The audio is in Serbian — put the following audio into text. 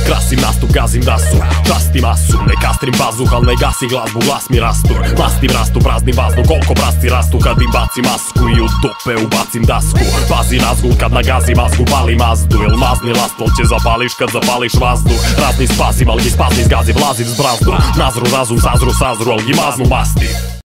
Krasim nastup, gazim dasu, časti masu. Ne kastrim bazuh, al ne gasi glazbu, glas mi rastu. Mastim rastu, praznim vazduh, koliko prasti rastu. Kad im bacim masku i u dupe ubacim dasku. Pazi razgul kad nagazim mazgu, pali mazdu. Jel mazni lastol će zapališ kad zapališ vazduh. Razni spazim, al gi spazni zgazim, vlazim s brazdu. Nazru razum, sazru, al gi maznu masti.